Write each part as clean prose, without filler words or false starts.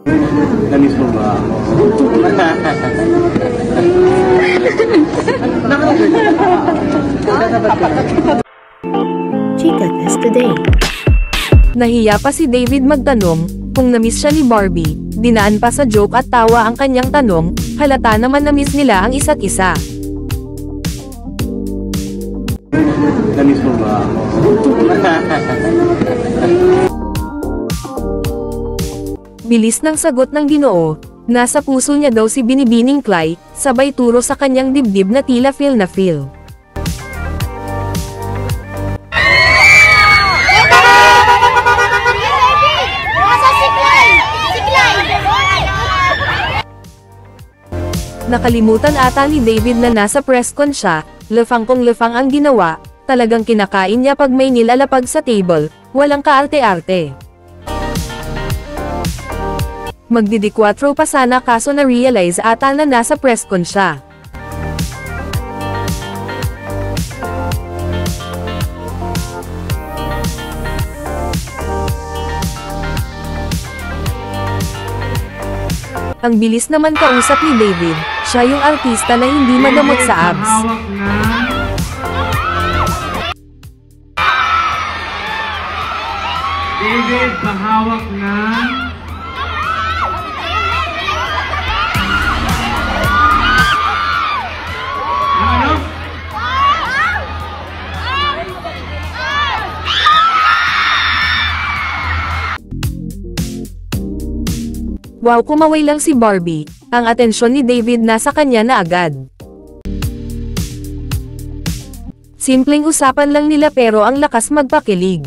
Namiss mo ba ako? Chika Test Today. Nahiya pa si David magtanong kung namiss siya ni Barbie. Dinaan pa sa joke at tawa ang kanyang tanong, halata naman namiss nila ang isa't isa. Namiss mo ba ako? Bilis ng sagot ng Ginoo, nasa puso niya daw si Binibining Clay, sabay turo sa kanyang dibdib na tila feel na feel. Nakalimutan ata ni David na nasa press con siya, lefang kong lefang ang ginawa, talagang kinakain niya pag may nilalapag sa table, walang kaarte-arte. Magdidi-4 pa sana kaso na-realize ata na nasa press con siya. Ang bilis naman kausap ni David, siya yung artista na hindi madamot sa abs. David, pahawak na. Ano? Wow, kumaway lang si Barbie, ang atensyon ni David nasa kanya na agad. Simpleng usapan lang nila pero ang lakas magpakilig.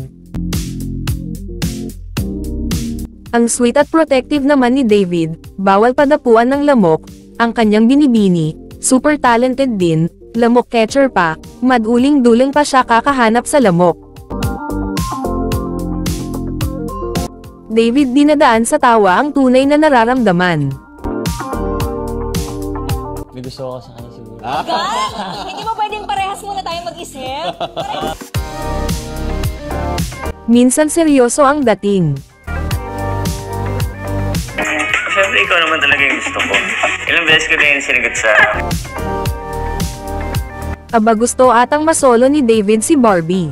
Ang sweet at protective naman ni David, bawal padapuan ng lamok, ang kanyang binibini, super talented din, lamok catcher pa, maduling-duling pa siya kakahanap sa lamok. David dinadaan sa tawa ang tunay na nararamdaman. May gusto ko sa kanya siguro. Hindi mo pwedeng parehas muna tayong mag-isip? Minsan seryoso ang dating. Siyempre, ikaw naman talaga yung gusto ko. Ilang beses ko na yung sinagot sa... Aba, gusto atang masolo ni David si Barbie.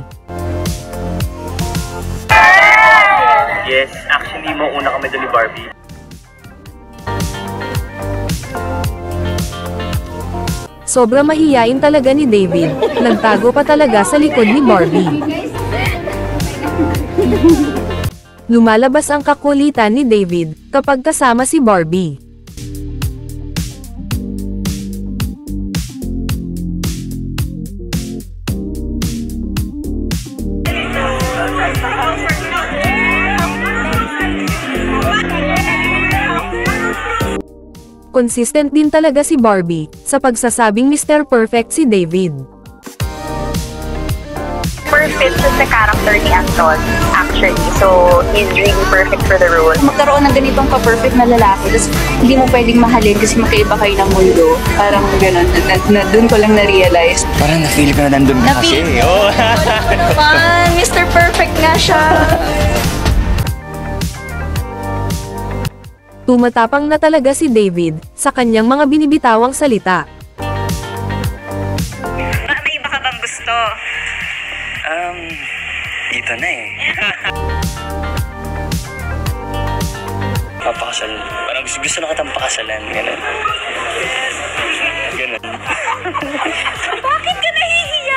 Yes, actually, mauna kami doon ni Barbie. Sobra mahiyain talaga ni David, nagtago pa talaga sa likod ni Barbie. Lumalabas ang kakulitan ni David kapag kasama si Barbie. Consistent din talaga si Barbie sa pagsasabing Mr. Perfect si David. Perfect sa character ni Anton, actually. So, he's really perfect for the role. Magkaroon ng ganitong ka-perfect na lalaki, tapos hindi mo pwedeng mahalin kasi magkaiba kayo ng mundo. Parang gano'n, doon ko lang na-realize. Parang na-feel ko na nandun ka kasi. Oh. Man, Mr. Perfect nga siya. Tumatapang na talaga si David sa kanyang mga binibitawang salita. May iba ka bang gusto? Dito na eh. Papakasal. Parang gusto na kitang pakasalan. Ganun. Ganun. Bakit ka nahihiya?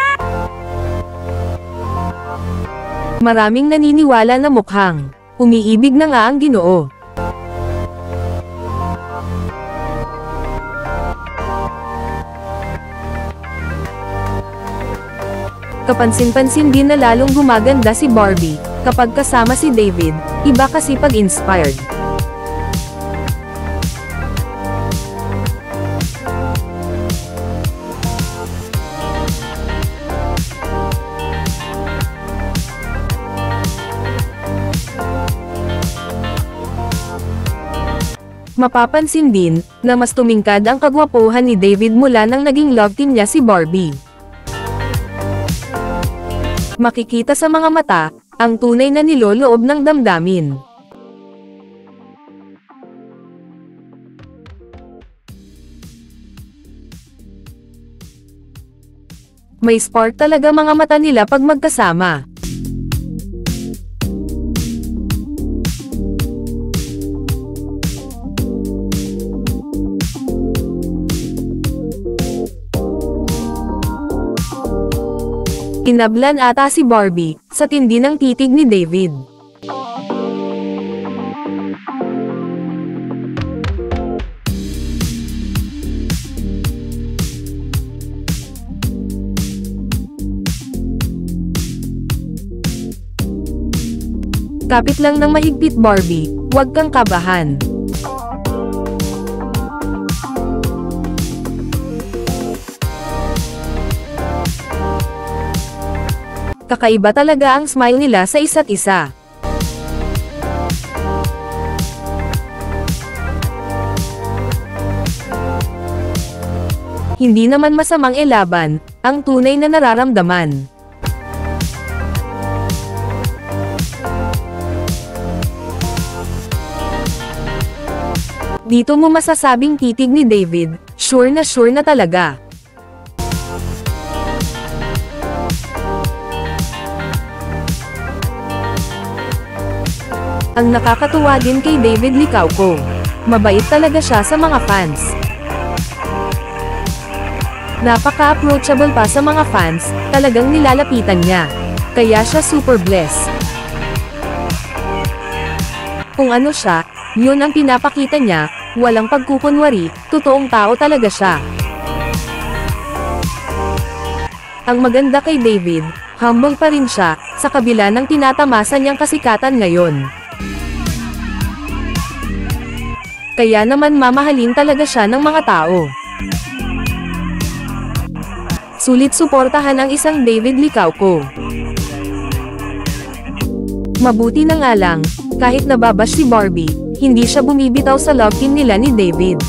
Maraming naniniwala na mukhang umiibig na nga ang Ginoo. Kapansin-pansin din na lalong gumaganda si Barbie kapag kasama si David, iba kasi pag inspired. Mapapansin din na mas tumingkad ang kagwapuhan ni David mula nang naging love team niya si Barbie. Makikita sa mga mata, ang tunay na niloloob ng damdamin. May spark talaga mga mata nila pag magkasama. Kinablan ata si Barbie, sa tindi ng titig ni David. Kapit lang ng mahigpit Barbie, huwag kang kabahan. Kakaiba talaga ang smile nila sa isa't isa. Hindi naman masamang ilaban ang tunay na nararamdaman. Dito mo masasabing titig ni David, sure na talaga. Ang nakakatuwa din kay David Licauco. Mabait talaga siya sa mga fans. Napaka-approachable pa sa mga fans, talagang nilalapitan niya. Kaya siya super blessed. Kung ano siya, yun ang pinapakita niya, walang pagkukunwari, totoong tao talaga siya. Ang maganda kay David, humble pa rin siya, sa kabila ng tinatamasa niyang kasikatan ngayon. Kaya naman mamahalin talaga siya ng mga tao. Sulit suportahan ang isang David Licauco. Mabuti na nga lang, kahit nababash si Barbie, hindi siya bumibitaw sa love team nila ni David.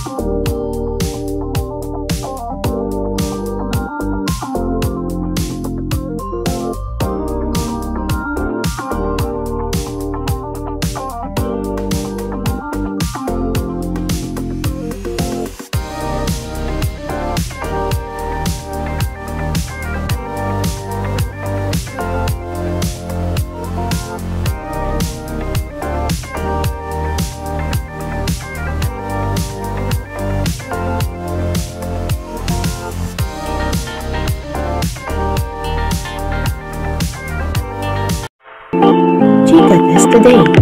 Chika Test Today.